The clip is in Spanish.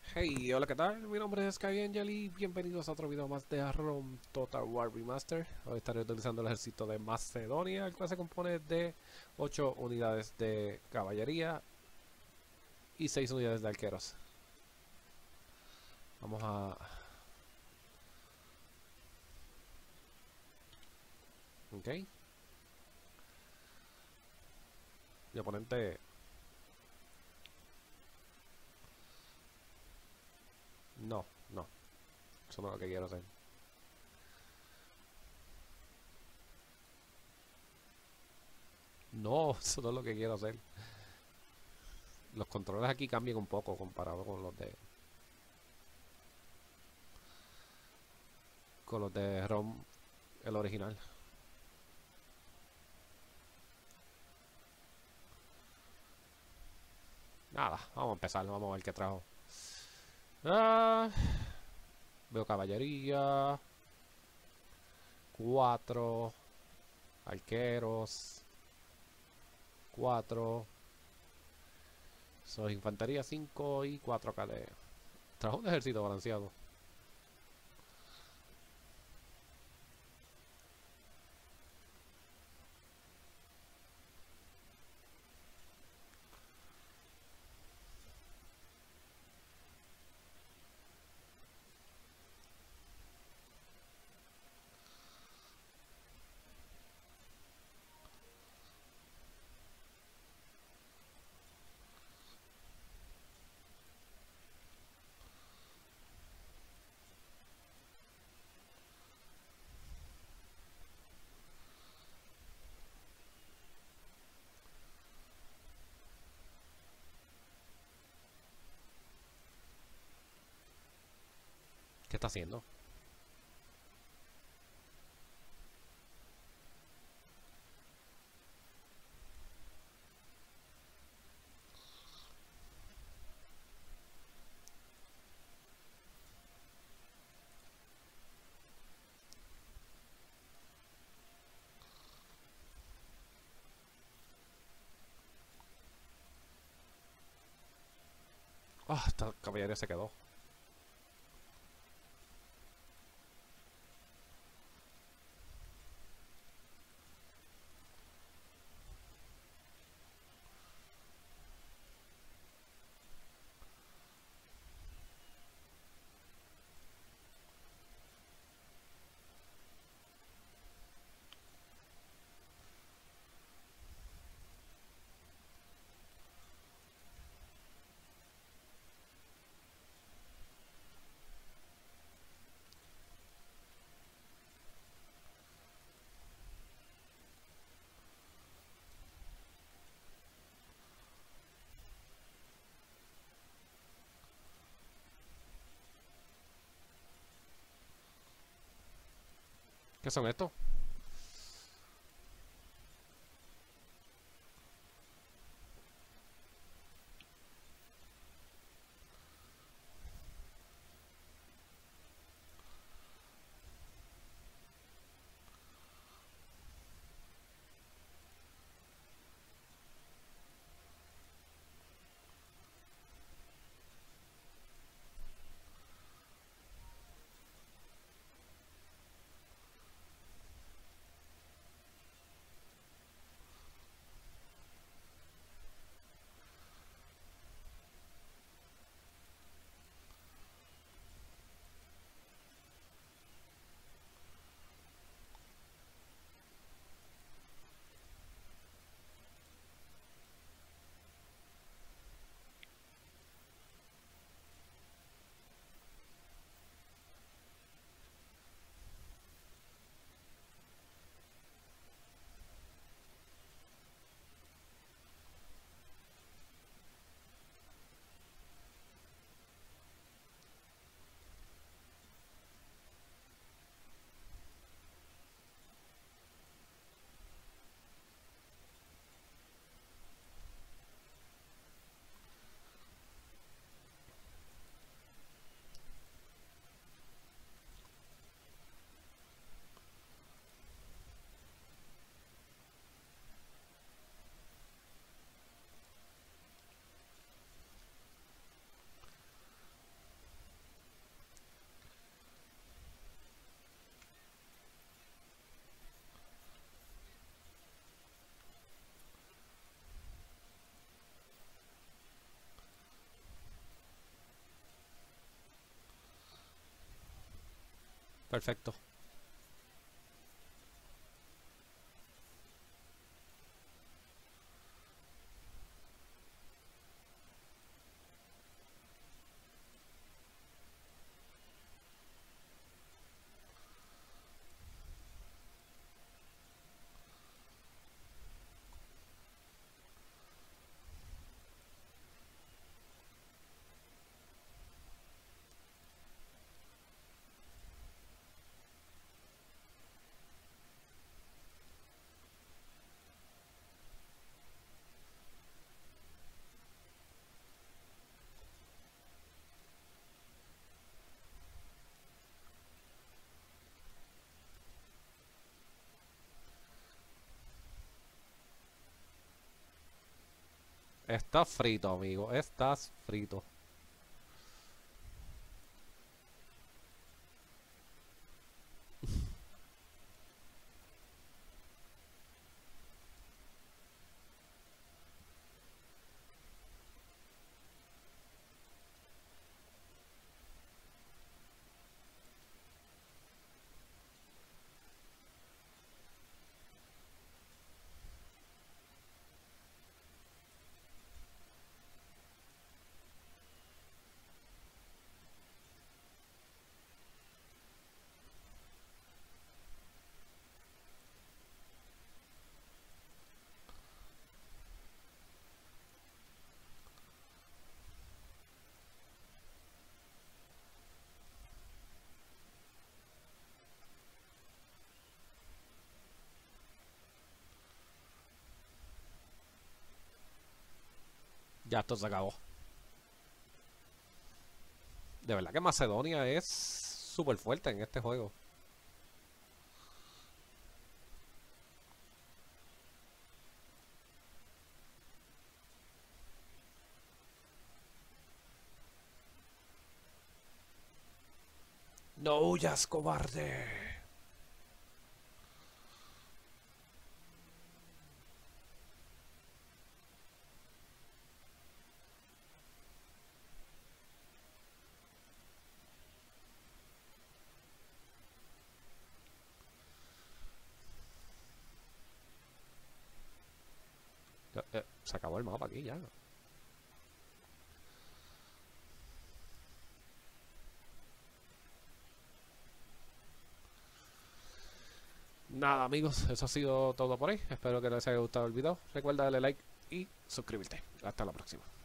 Hey, hola, ¿qué tal? Mi nombre es Sky Angel y bienvenidos a otro video más de Rome Total War Remaster. Hoy estaré utilizando el ejército de Macedonia, el cual se compone de 8 unidades de caballería y 6 unidades de arqueros. Vamos a... Ok. Mi oponente... No, no. Eso no es lo que quiero hacer. No, eso no es lo que quiero hacer. Los controles aquí cambian un poco comparado con los de ROM, el original. Nada, vamos a empezar, vamos a ver qué trajo. Ah, veo caballería, 4 arqueros, 4 soy infantería 5 y 4 KD. Trajo un ejército balanceado. ¿Qué está haciendo? Ah, esta caballería se quedó. ¿Qué son estos? Perfecto. Estás frito, amigo. Estás frito. Ya esto se acabó. De verdad que Macedonia es súper fuerte en este juego. No huyas, cobarde. Se acabó el mapa aquí ya. Nada, amigos, eso ha sido todo por hoy. Espero que les haya gustado el video. Recuerda darle like y suscribirte. Hasta la próxima.